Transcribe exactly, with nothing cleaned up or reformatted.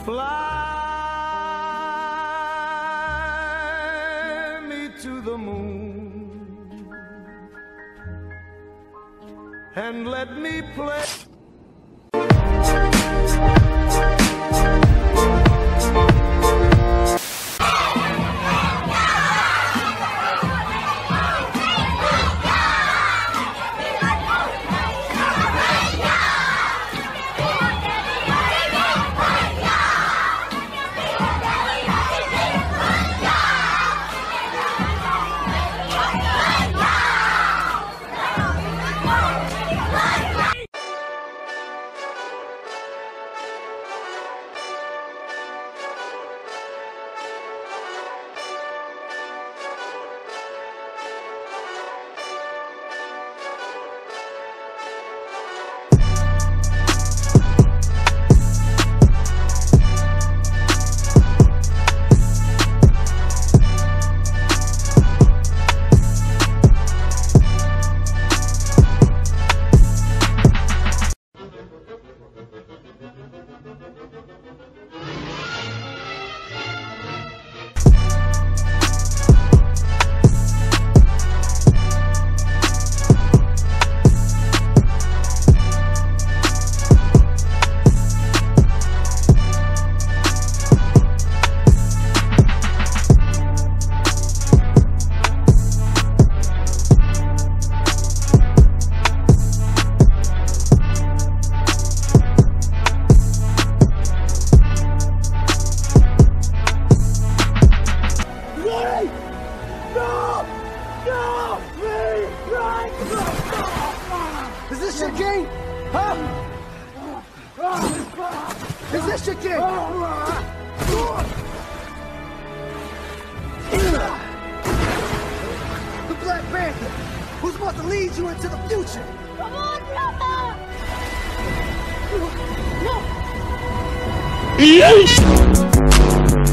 Fly me to the moon and let me play. Is this your game? Huh? Is this your game? The Black Panther, who's about to lead you into the future. Come on, brother! No! Yes!